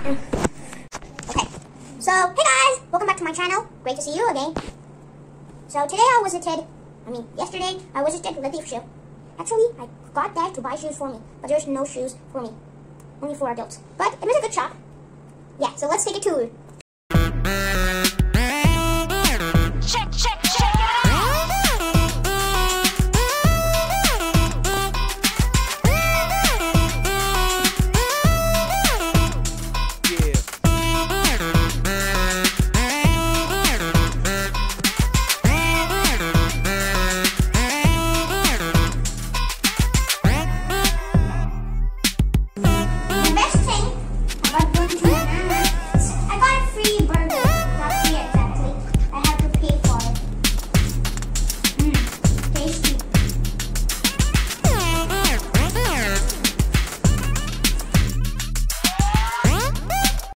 Okay, so hey guys, welcome back to my channel. Great to see you again. So today yesterday I visited Latif's shoe. Actually, I got Dad to buy shoes for me, but there's no shoes for me. Only for adults. But it was a good shop. Yeah, so let's take a tour.